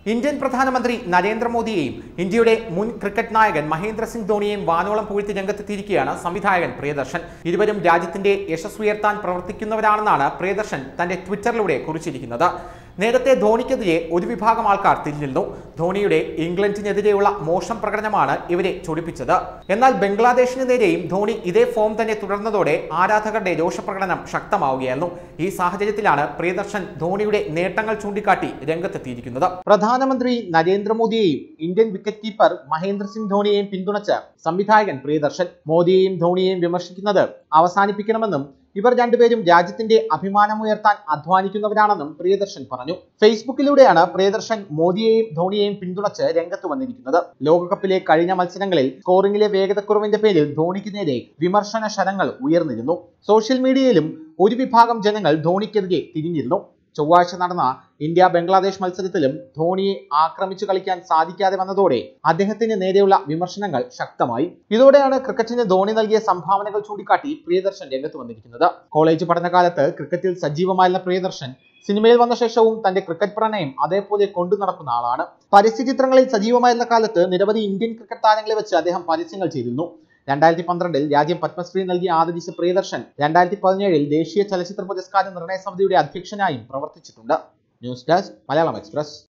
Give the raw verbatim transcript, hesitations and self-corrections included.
Indian പ്രധാനമന്ത്രി നരേന്ദ്രമോദിയെയും ഇന്ത്യയുടെ മുൻ ക്രിക്കറ്റ് നായകൻ മഹേന്ദ്ര സിംഗ് ധോണിയെയും വാനോളം പുകഴ്ത്തി രംഗത്തെത്തിയിരിക്കുകയാണ് സംവിധായകൻ പ്രിയദർശൻ. ഇരുവരും രാജ്യത്തിന്റെ യശസ്സുയർത്താൻ പ്രവർത്തിക്കുന്നവരാണെന്നാണ് പ്രിയദർശൻ തന്റെ ട്വിറ്ററിലൂടെ കുറിച്ചിരിക്കുന്നത്. നേരത്തെ ധോണിക്കെതിരെ ഒരു വിഭാഗം ആൾക്കാർ തിരിഞ്ഞിരുന്നു. ധോണിയുടെ ഇംഗ്ലണ്ടിനെതിരെയുള്ള മോശം പ്രകടനമാണ് ഇവരെ ചൊടിപ്പിച്ചത്. എന്നാൽ ബംഗ്ലാദേശിന് നേരെയും ധോണി ഇതേ ഫോം തന്നെ തുടർന്നതോടെ ആരാധകരുടെ രോഷപ്രകടനം ശക്തമാവുകയായിരുന്നു. ഈ സാഹചര്യത്തിലാണ് പ്രിയദർശൻ ധോണിയുടെ നേട്ടങ്ങൾ ചൂണ്ടിക്കാട്ടി രംഗത്തെത്തിയിരിക്കുന്നത്. പ്രധാനമന്ത്രി നരേന്ദ്രമോദിയെയും Indian wicket keeper Mahendra Singh ധോണിയെയും പിന്തുണച്ച് സംവിധായകൻ പ്രിയദർശൻ മോദിയെയും ധോണിയെയും വിമർശിക്കുന്നത് അവസാനിപ്പിക്കണമെന്നും ഇവർ രണ്ടുപേരും രാജ്യത്തിന്റെ അഭിമാനമുയർത്താൻ അധ്വാനിക്കുന്നവരാണെന്നും പ്രിയദർശൻ പറഞ്ഞു. ഫേസ്ബുക്കിലൂടെയാണ് പ്രിയദർശൻ മോദിയെയും ധോണിയെയും പിന്തുണച്ച് രംഗത്ത് വന്നിരിക്കുന്നത്. ലോകകപ്പിലെ കഴിഞ്ഞ മത്സരങ്ങളിൽ സ്കോറിംഗിലെ വേഗതക്കുറവിന്റെ പേരിൽ ധോണിക്ക് നേരെ വിമർശന ശരങ്ങൾ ഉയർന്നിരുന്നു. സോഷ്യൽ മീഡിയയിലും ഒരു വിഭാഗം ജനങ്ങൾ ധോണിക്കെതിരെ തിരിഞ്ഞിരുന്നു. ചൊവ്വാഴ്ച നടന്ന ഇന്ത്യ ബംഗ്ലാദേശ് മത്സരത്തിലും ധോണിയെ ആക്രമിച്ചു കളിക്കാൻ സാധിക്കാതെ വന്നതോടെ അദ്ദേഹത്തിന് നേരെയുള്ള വിമർശനങ്ങൾ ശക്തമായി. ഇതോടെയാണ് ക്രിക്കറ്റിന് ധോണി നൽകിയ സംഭാവനകൾ ചൂണ്ടിക്കാട്ടി പ്രിയദർശൻ രംഗത്ത് വന്നിരിക്കുന്നത്. കോളേജ് പഠനകാലത്ത് ക്രിക്കറ്റിൽ സജീവമായിരുന്ന പ്രിയദർശൻ സിനിമയിൽ വന്ന ശേഷവും തന്റെ ക്രിക്കറ്റ് പ്രണയം അതേപോലെ കൊണ്ടു നടക്കുന്ന ആളാണ്. പരസ്യ ചിത്രങ്ങളിൽ സജീവമായിരുന്ന കാലത്ത് നിരവധി ഇന്ത്യൻ ക്രിക്കറ്റ് താരങ്ങളെ വെച്ച് അദ്ദേഹം പരസ്യങ്ങൾ ചെയ്തിരുന്നു. രണ്ടായിരത്തി പന്ത്രണ്ടിൽ രാജ്യം പത്മശ്രീ നൽകി ആദരിച്ച പ്രിയദർശൻ രണ്ടായിരത്തി പതിനേഴിൽ ദേശീയ ചലച്ചിത്ര പുരസ്കാര നിർണയ സമിതിയുടെ അധ്യക്ഷനായും പ്രവർത്തിച്ചിട്ടുണ്ട്. News desk Malayalam express.